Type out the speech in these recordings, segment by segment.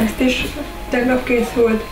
Ezt is tegnap készült.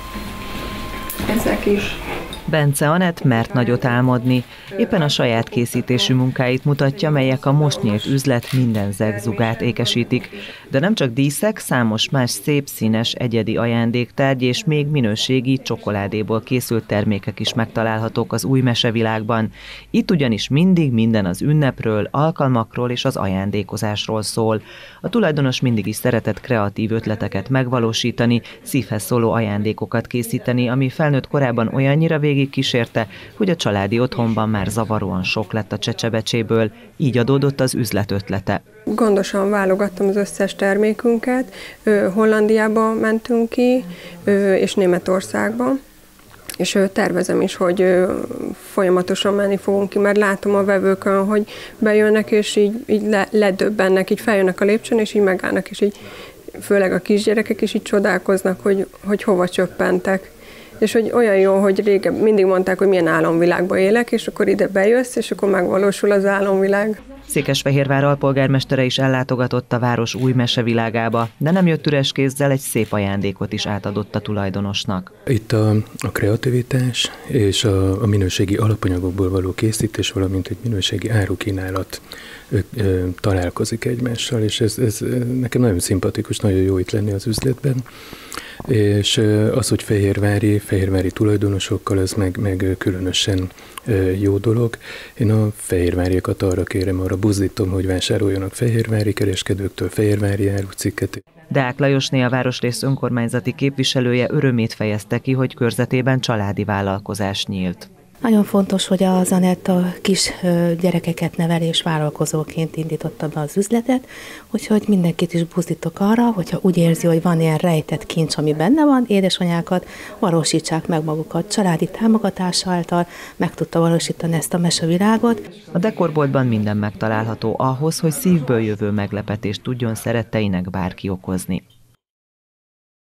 Ezek is. Bence Anett mert nagyot álmodni. Éppen a saját készítésű munkáit mutatja, melyek a most nyílt üzlet minden zegzugát ékesítik. De nem csak díszek, számos más szép, színes, egyedi ajándéktárgy és még minőségi csokoládéból készült termékek is megtalálhatók az új mesevilágban. Itt ugyanis mindig minden az ünnepről, alkalmakról és az ajándékozásról szól. A tulajdonos mindig is szeretett kreatív ötleteket megvalósítani, szívhez szóló ajándékokat készíteni, ami felnőtt korában olyannyira végig kísérte, hogy a családi otthonban már zavaróan sok lett a csecsebecséből, így adódott az üzlet ötlete. Gondosan válogattam az összes termékünket, Hollandiába mentünk ki, és Németországba, és tervezem is, hogy folyamatosan menni fogunk ki, mert látom a vevőkön, hogy bejönnek, és így ledöbbennek, így feljönnek a lépcsőn, és így megállnak, és így főleg a kisgyerekek is így csodálkoznak, hogy hova csöppentek. És hogy olyan jó, hogy régen mindig mondták, hogy milyen álomvilágban élek, és akkor ide bejössz, és akkor megvalósul az álomvilág. Székesfehérvár alpolgármestere is ellátogatott a város új mesevilágába, de nem jött üres kézzel, egy szép ajándékot is átadott a tulajdonosnak. Itt a kreativitás és a minőségi alapanyagokból való készítés, valamint egy minőségi árukínálat találkozik egymással, és ez nekem nagyon szimpatikus, nagyon jó itt lenni az üzletben. És az, hogy fehérvári tulajdonosokkal, ez meg különösen jó dolog. Én a fehérváriakat arra kérem, arra buzdítom, hogy vásároljanak fehérvári kereskedőktől fehérvári árucikket. Deák Lajosné, a városrész önkormányzati képviselője örömét fejezte ki, hogy körzetében családi vállalkozás nyílt. Nagyon fontos, hogy az Anett a kis gyerekeket nevel és vállalkozóként indította be az üzletet, úgyhogy mindenkit is buzdítok arra, hogyha úgy érzi, hogy van ilyen rejtett kincs, ami benne van, édesanyákat valósítsák meg magukat. Családi támogatás által meg tudta valósítani ezt a mesevilágot. A dekorboltban minden megtalálható ahhoz, hogy szívből jövő meglepetést tudjon szeretteinek bárki okozni.